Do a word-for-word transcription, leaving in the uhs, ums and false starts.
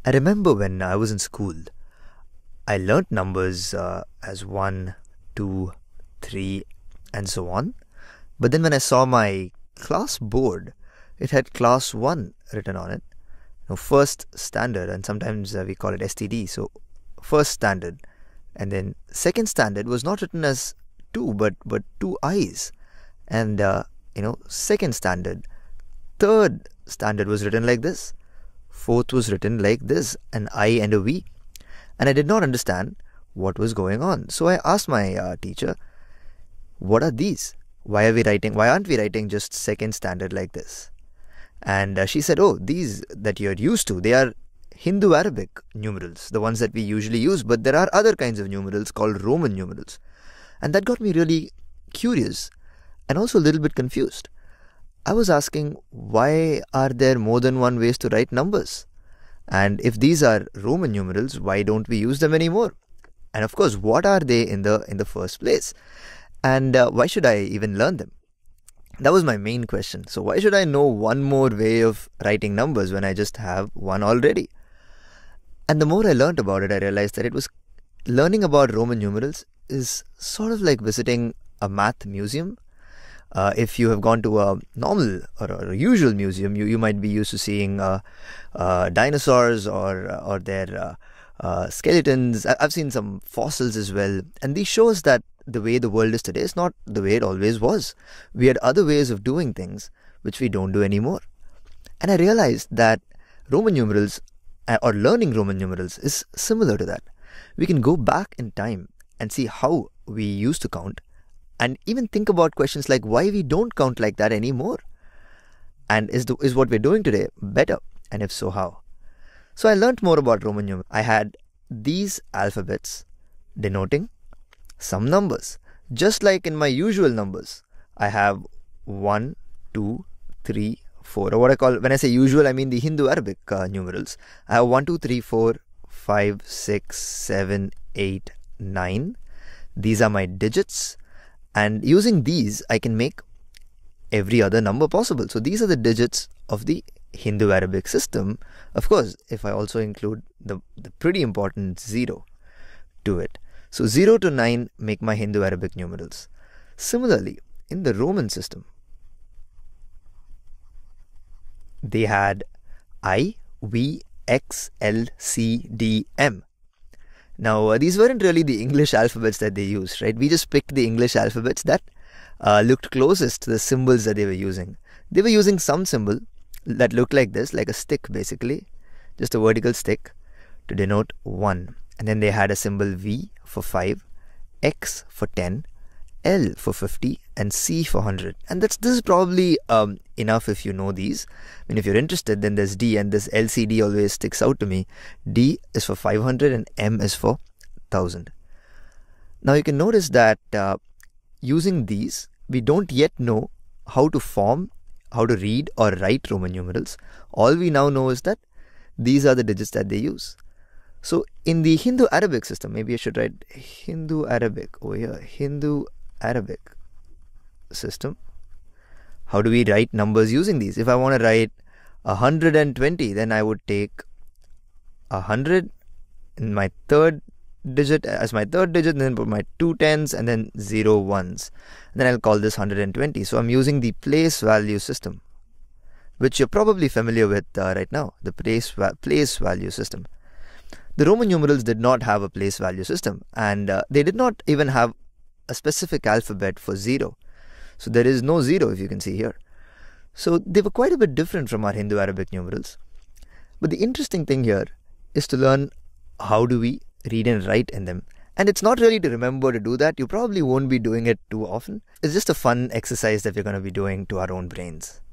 I remember when I was in school, I learnt numbers uh, as one, two, three, and so on. But then when I saw my class board, it had class one written on it. You know, first standard, and sometimes uh, we call it S T D. So first standard, and then second standard was not written as two, but but two I's, and uh, you know second standard, third standard was written like this, fourth was written like this, an I and a V, and I did not understand what was going on. So I asked my uh, teacher, "What are these? Why are we writing? Why aren't we writing just second standard like this?" And uh, she said, "Oh, these that you're used to, they are Hindu Arabic numerals, the ones that we usually use, but there are other kinds of numerals called Roman numerals." And that got me really curious and also a little bit confused. I was asking, why are there more than one ways to write numbers? And if these are Roman numerals, why don't we use them anymore? And of course, what are they in the in the first place? And uh, why should I even learn them? That was my main question. So why should I know one more way of writing numbers when I just have one already? And the more I learned about it, I realized that it was learning about Roman numerals is sort of like visiting a math museum. Uh, if you have gone to a normal or, or a usual museum, you, you might be used to seeing uh, uh, dinosaurs or or their uh, uh, skeletons. I've seen some fossils as well, and these show us that the way the world is today is not the way it always was. We had other ways of doing things which we don't do anymore. And I realized that Roman numerals uh, or learning Roman numerals is similar to that. We can go back in time and see how we used to count, and even think about questions like why we don't count like that anymore. And is, the, is what we're doing today better? And if so, how? So I learned more about Roman numerals. I had these alphabets denoting some numbers. Just like in my usual numbers, I have one, two, three, four, or what I call, when I say usual, I mean the Hindu Arabic uh, numerals. I have one, two, three, four, five, six, seven, eight, nine. These are my digits. And using these, I can make every other number possible. So these are the digits of the Hindu Arabic system. Of course, if I also include the, the pretty important zero to it. So zero to nine make my Hindu Arabic numerals. Similarly, in the Roman system, they had I, V, X, L, C, D, M. Now, uh, these weren't really the English alphabets that they used, right? We just picked the English alphabets that uh, looked closest to the symbols that they were using. They were using some symbol that looked like this, like a stick basically, just a vertical stick to denote one. And then they had a symbol V for five, X for ten, L for fifty, and C for one hundred. And that's this is probably um, enough if you know these. I mean, if you're interested, then there's D, and this L C D always sticks out to me. D is for five hundred and M is for one thousand. Now you can notice that uh, using these, we don't yet know how to form, how to read or write Roman numerals. All we now know is that these are the digits that they use. So in the Hindu Arabic system, maybe I should write Hindu Arabic over here, Hindu Arabic system. How do we write numbers using these? If I want to write one hundred twenty, then I would take one hundred in my third digit as my third digit, and then put my two tens and then zero ones. And then I'll call this one hundred twenty. So I'm using the place value system, which you're probably familiar with uh, right now, the place, va place value system. The Roman numerals did not have a place value system, and uh, they did not even have a specific alphabet for zero. So there is no zero, if you can see here. So they were quite a bit different from our Hindu Arabic numerals. But the interesting thing here is to learn how do we read and write in them. And it's not really to remember to do that. You probably won't be doing it too often. It's just a fun exercise that we're going to be doing to our own brains.